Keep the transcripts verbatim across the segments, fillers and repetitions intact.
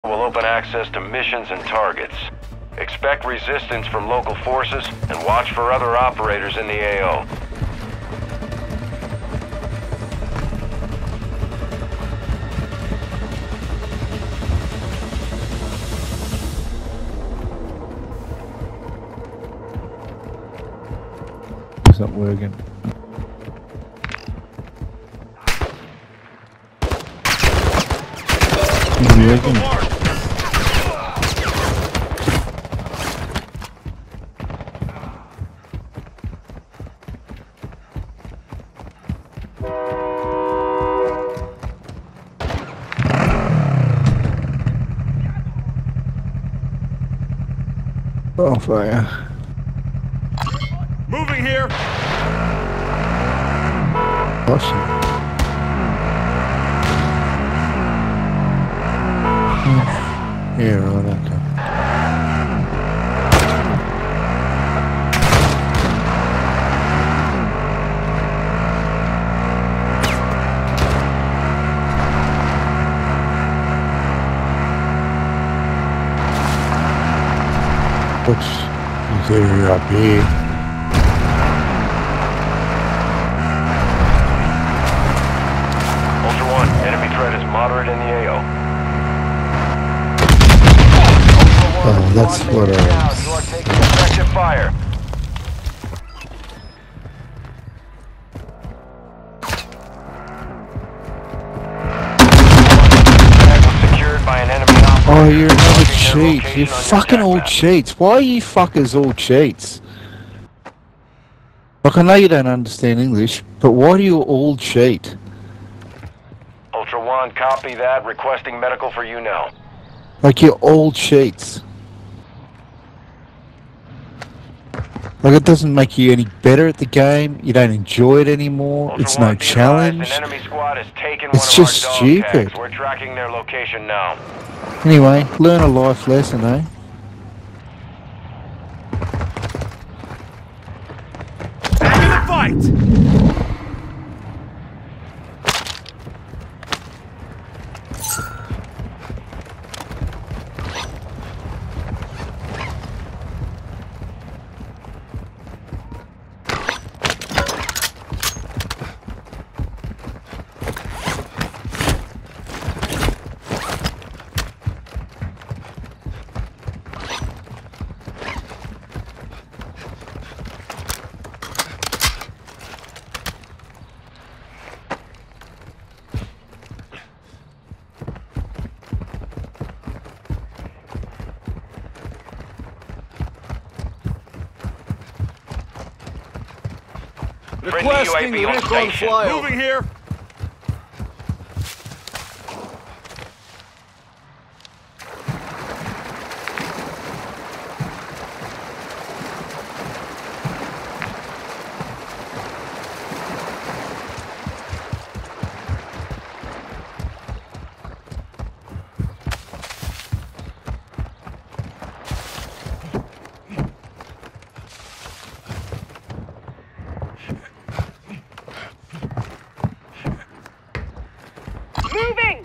will open access to missions and targets. Expect resistance from local forces and watch for other operators in the A O. It's not working. It's working. Oh, fire. Moving here. Awesome. Yeah, right, okay. What's this area up here? Ultra One, enemy threat is moderate in the A O. Oh, that's what I was... You are taking effective fire. Secured by an enemy operator. Oh, you're another cheat. You're fucking all cheats. Why are you fuckers all cheats? Like, I know you don't understand English, but why do you all cheat? Ultra One, copy that. Requesting medical for you now. Like, you're all cheats. Like, it doesn't make you any better at the game. You don't enjoy it anymore. Ultra It's One, no be challenge. advised, an enemy squad has taken It's one just of our dog stupid. tags. We're tracking their location now. Anyway, learn a life lesson, eh? Back in the fight! Requesting recon flyover. Moving here. Moving!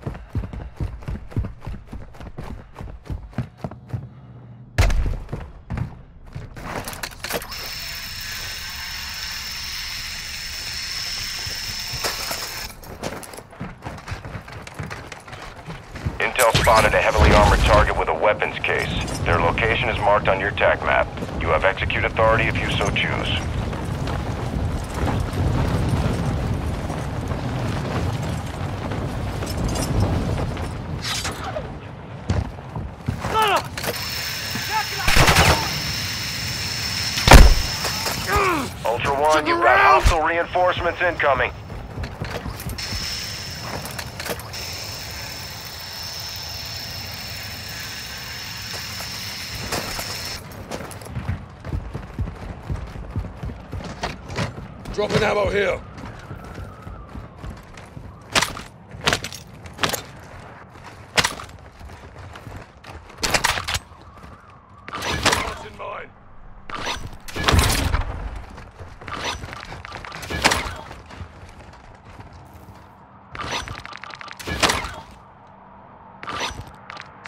Intel spotted a heavily armored target with a weapons case. Their location is marked on your TAC map. You have execute authority if you so choose. Ultra One, you've got hostile reinforcements incoming. Dropping ammo here. What's in mine?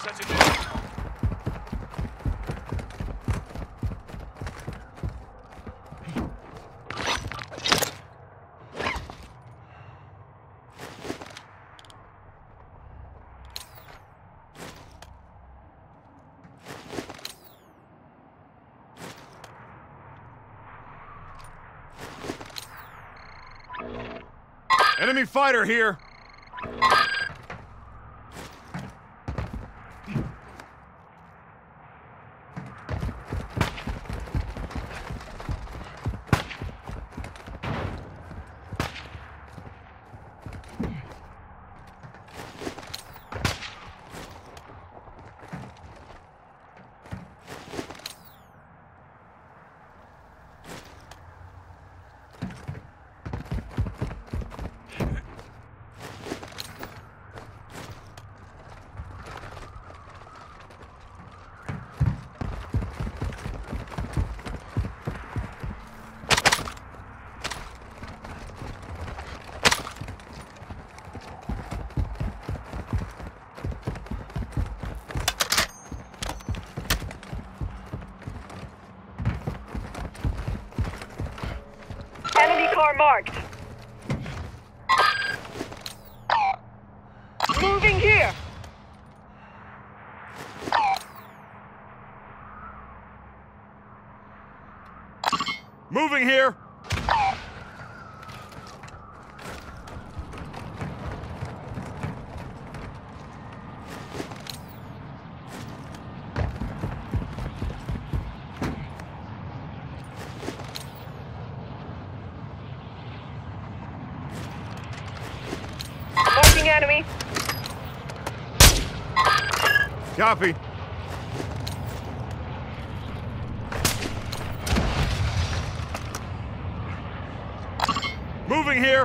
Setting fire. Enemy fighter here! Enemy car marked. Moving here. Moving here! Marking enemy. Copy. Moving here!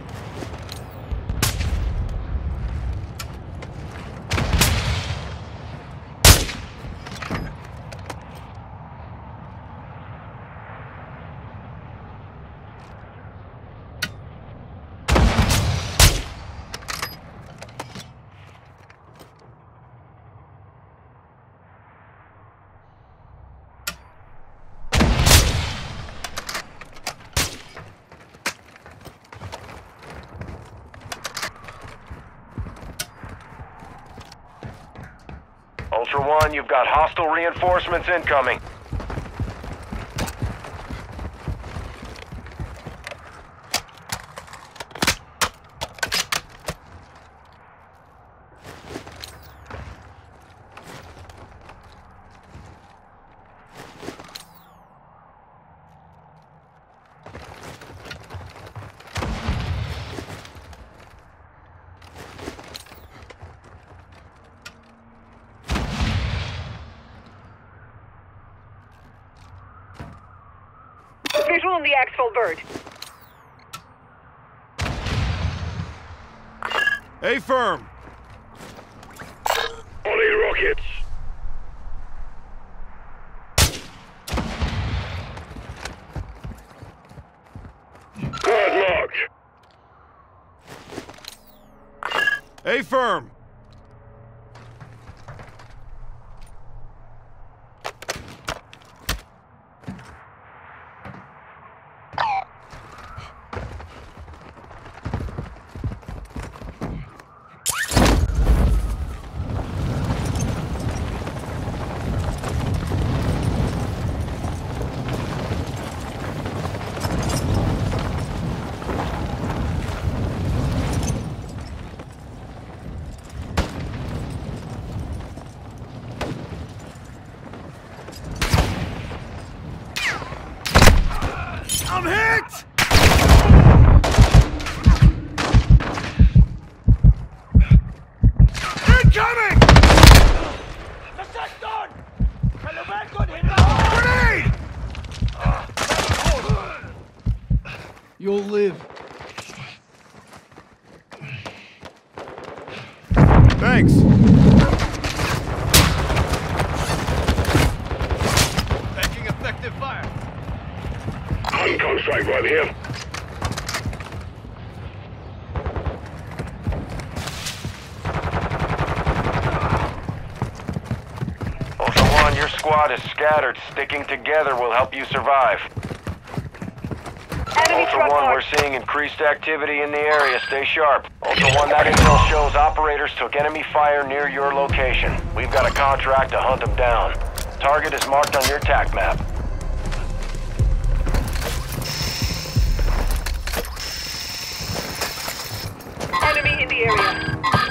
Ultra One, you've got hostile reinforcements incoming. Visual on the Axel bird. A firm. Volley rockets. Guard locked. A firm. I'm hit! Incoming! Grenade! You'll live. Thanks. Your squad is scattered. Sticking together will help you survive. Enemy Ultra truck One, we're marked. seeing increased activity in the area. Stay sharp. Ultra One, that intel shows operators took enemy fire near your location. We've got a contract to hunt them down. Target is marked on your TAC map. Enemy in the area.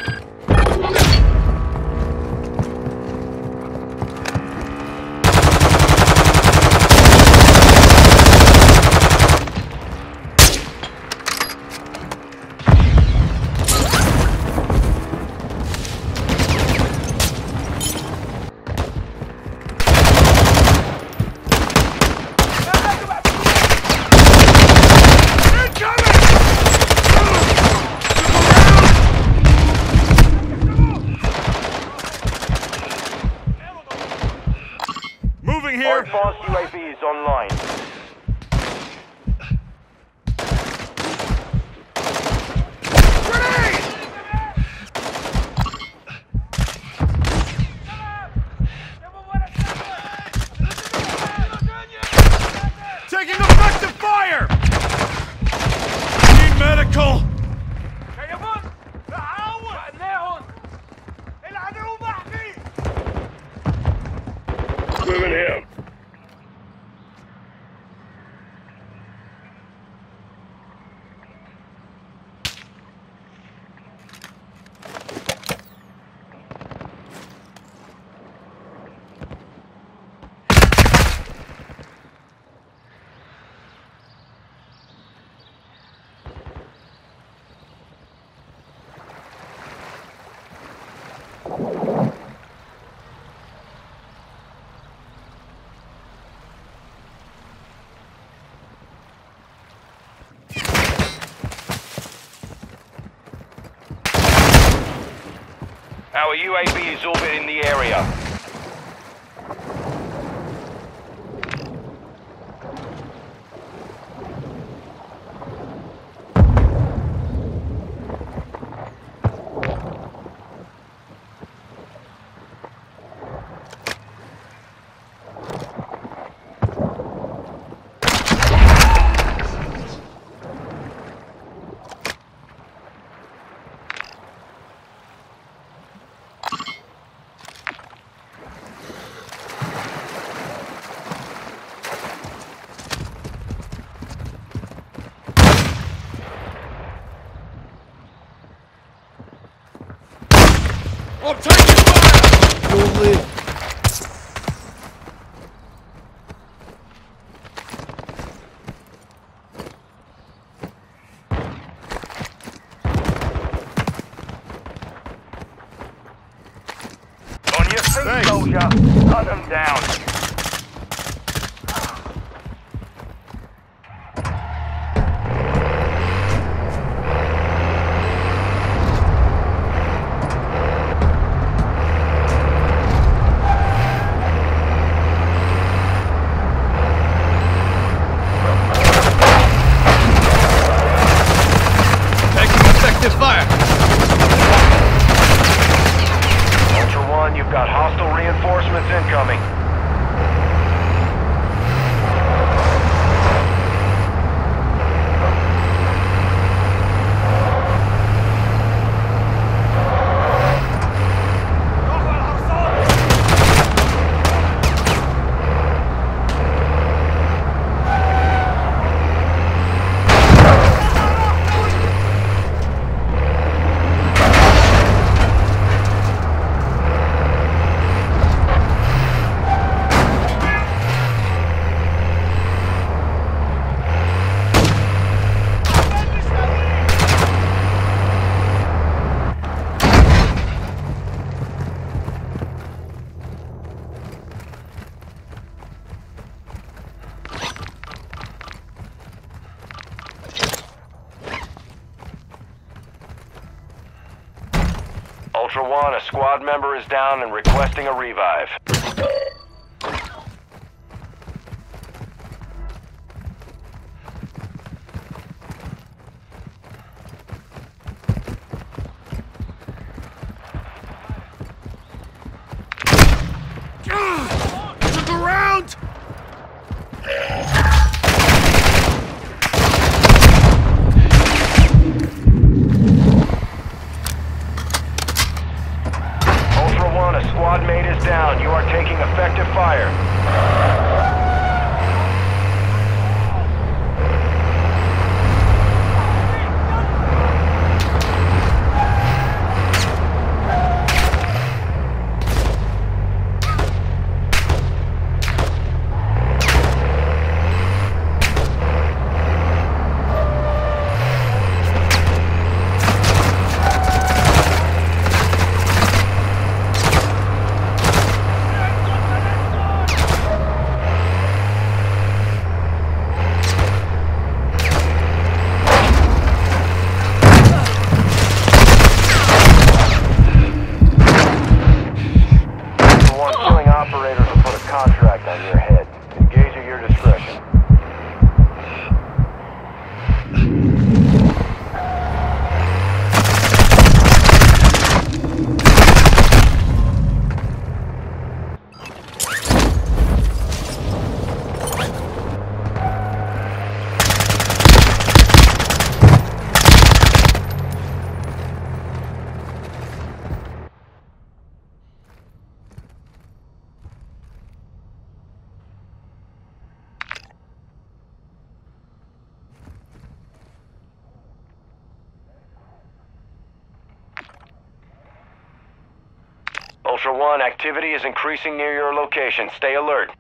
Moving Our here. advanced U A V is online. Grenade! Taking effective fire! Need medical! Moving here. Our U A V is orbiting the area. I'm taking fire! You'll live. On your feet, Thanks. soldier. Hunt them down. Taking effective fire! Ultra One, you've got hostile reinforcements incoming. Ultra One, a squad member is down and requesting a revive. ground! Ultra One, a squad mate is down. You are taking effective fire. Ultra One, activity is increasing near your location. Stay alert.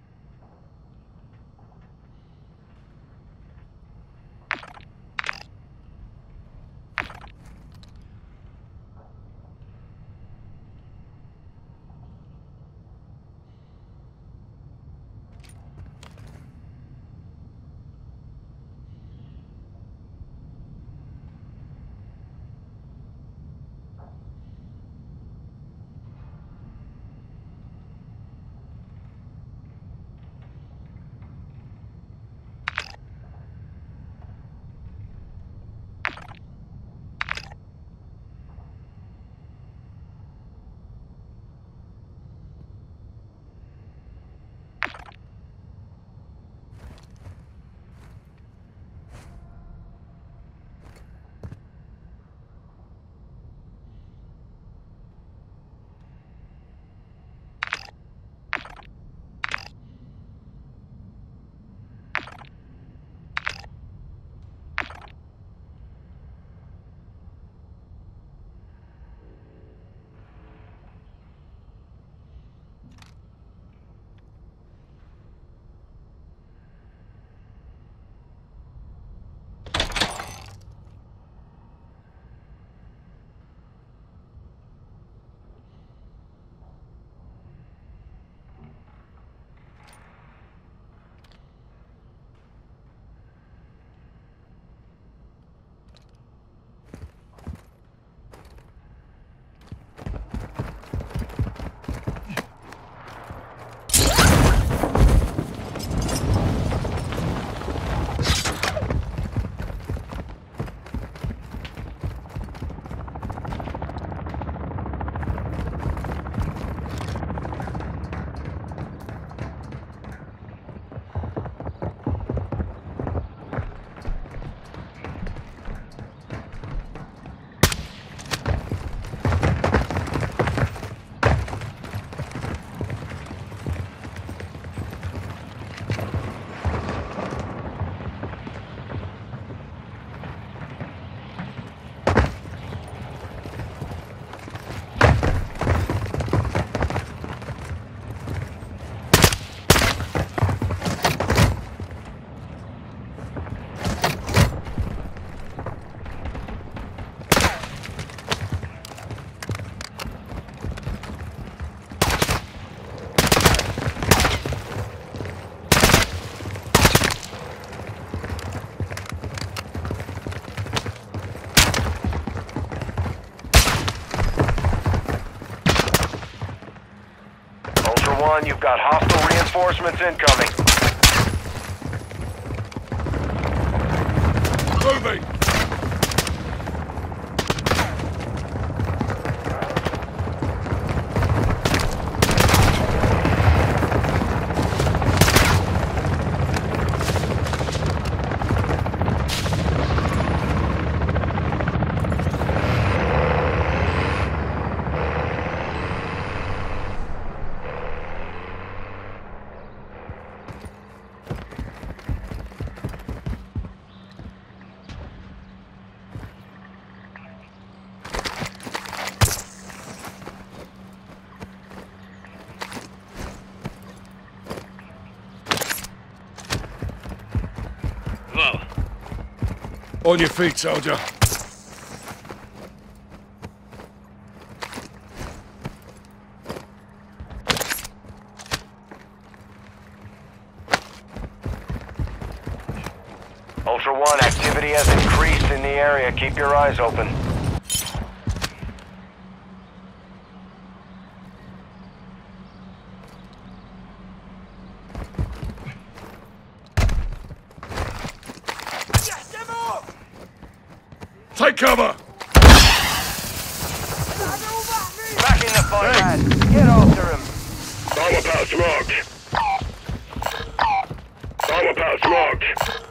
One, you've got hostile reinforcements incoming. Moving! On your feet, soldier. Ultra One, activity has increased in the area. Keep your eyes open. Take cover! Back in the fight, lad. Get after him. Armor pouch marked. Armor pouch marked.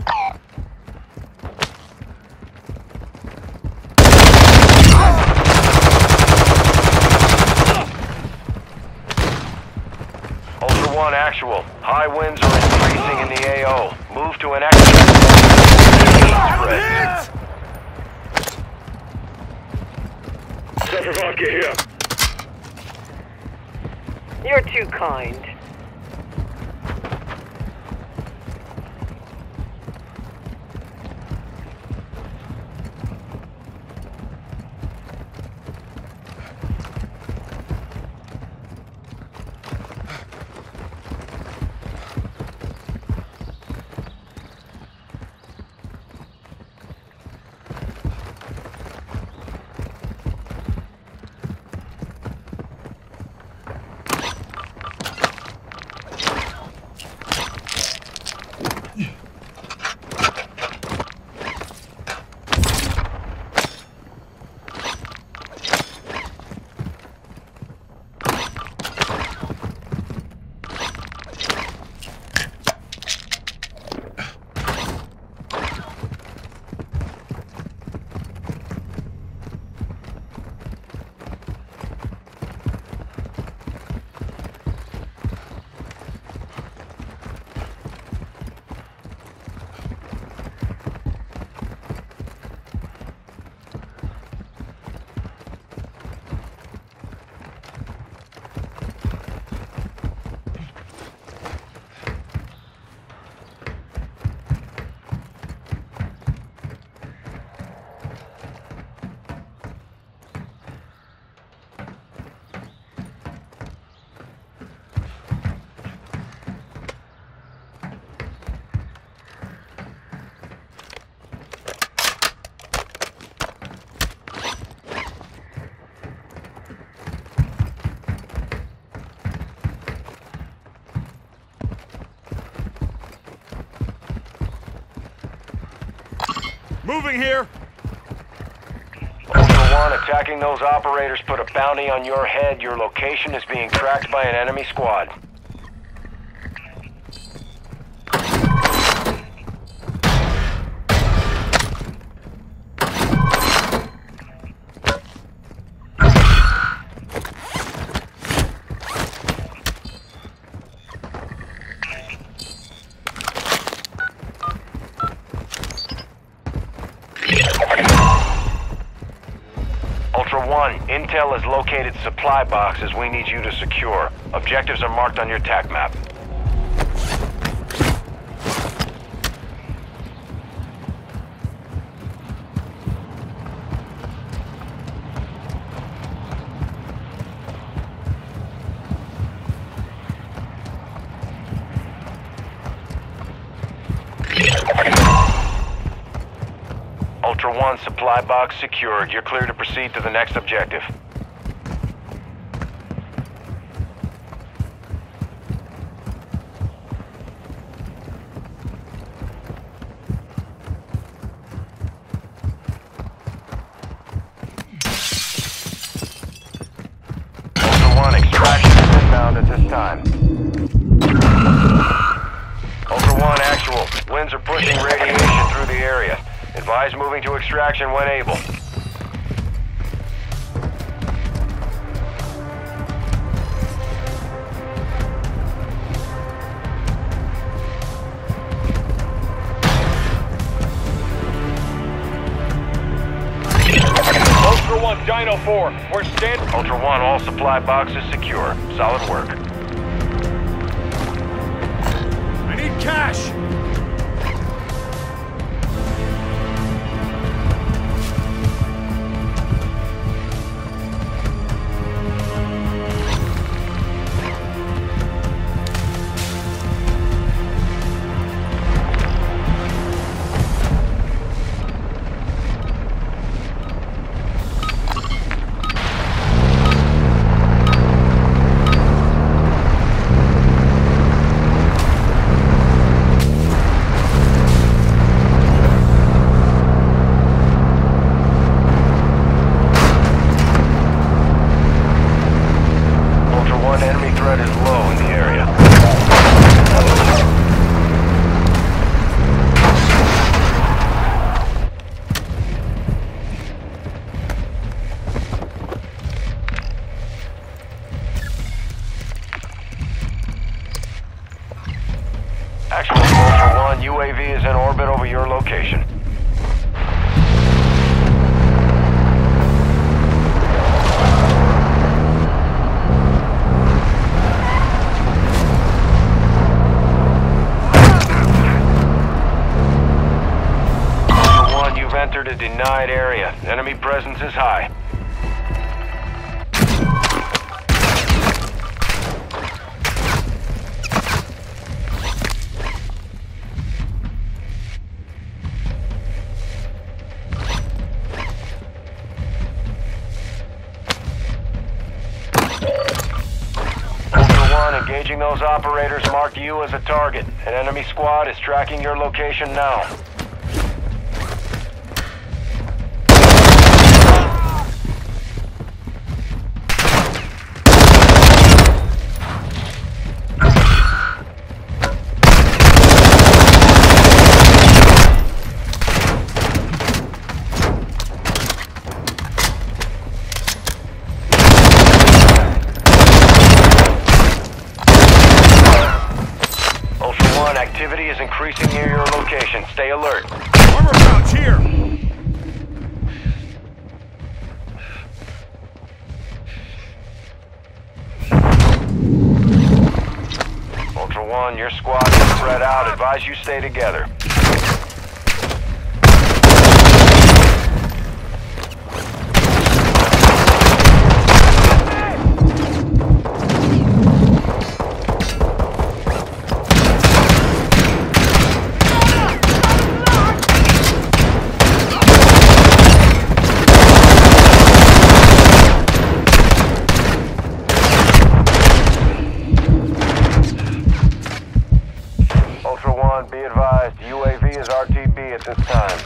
Ultra One, actual. High winds are increasing in the A O. Move to an exit. Vodka here. You're too kind. Moving here! Ultra One, attacking those operators put a bounty on your head. Your location is being tracked by an enemy squad. Ultra One, Intel has located supply boxes we need you to secure. Objectives are marked on your TAC map. Ultra One, supply box secured. You're clear to proceed to the next objective. Ultra One, extraction is inbound at this time. Ultra One, actual. Winds are pushing radiation through the area. Advise moving to extraction when able. Ultra One, Dino four, we're standing. Ultra One, all supply boxes secure. Solid work. I need cash! One, enemy threat is low in the area. Actual Ultra One, U A V is in orbit over your location. Ultra One, you've entered a denied area. Enemy presence is high. Engaging those operators mark you as a target. An enemy squad is tracking your location now. Activity is increasing near your location. Stay alert. Armor pouch here! Ultra One, your squad is spread out. Advise you stay together. Be advised, U A V is R T B at this time.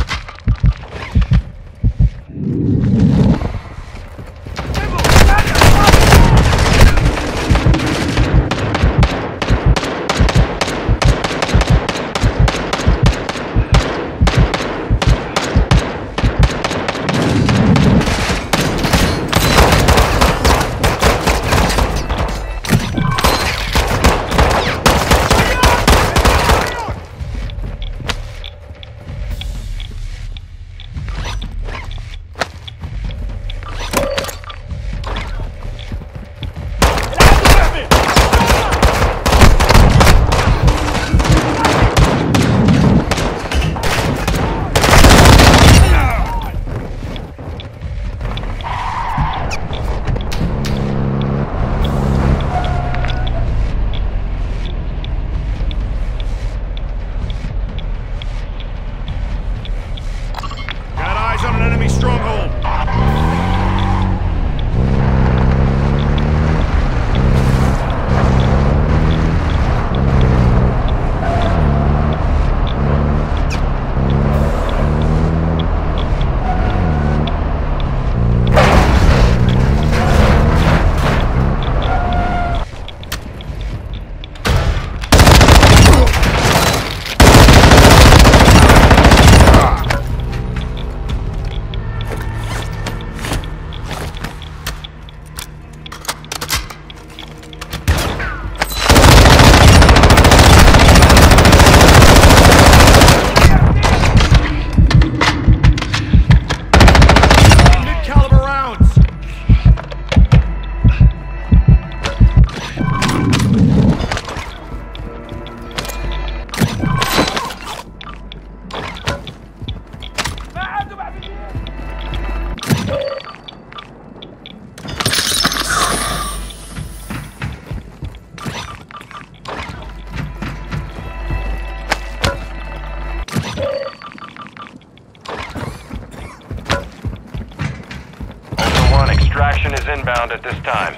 Extraction is inbound at this time.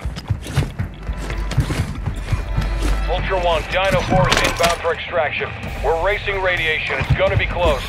Ultra One, Dino four is inbound for extraction. We're racing radiation. It's gonna be close.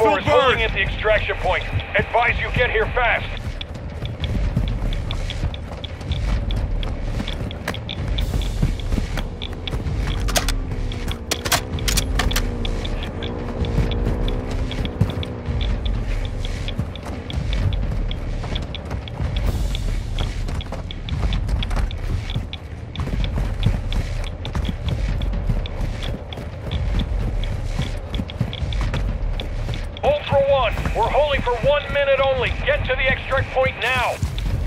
four is holding at the extraction point. Advise you get here fast. Ultra One, we're holding for one minute only. Get to the extract point now.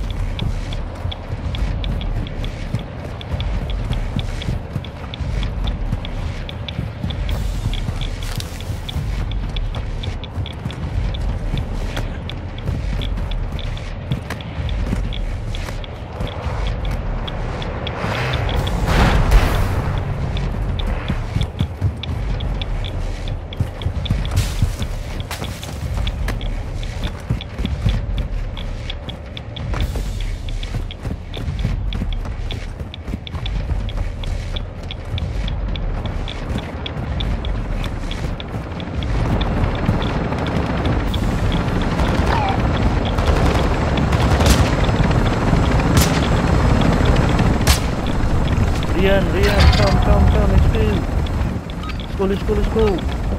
Rian, Rian, come, come, come, let's go. Let's go, let's go, let's go.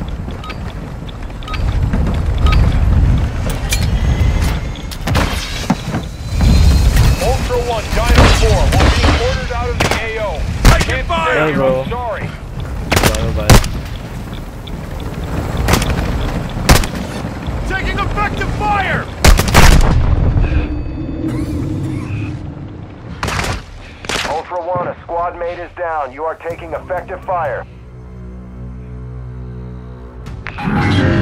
Ultra One, Dino four, we're being ordered out of the A O. Can't stay here, I'm sorry. Bye, bye. Taking effective fire! Ultra One, a squad mate is down. You are taking effective fire.